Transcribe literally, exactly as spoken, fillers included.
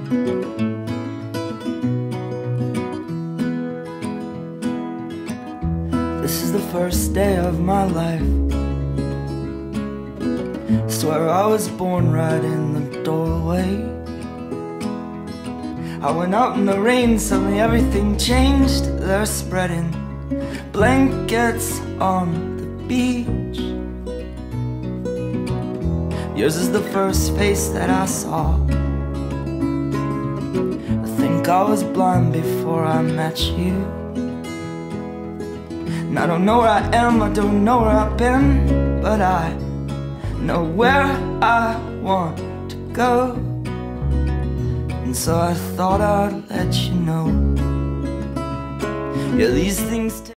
This is the first day of my life. Swear I was born right in the doorway. I went out in the rain, suddenly everything changed. They're spreading blankets on the beach. Yours is the first face that I saw. I think I was blind before I met you. And I don't know where I am, I don't know where I've been, but I know where I want to go. And so I thought I'd let you know. Yeah, these things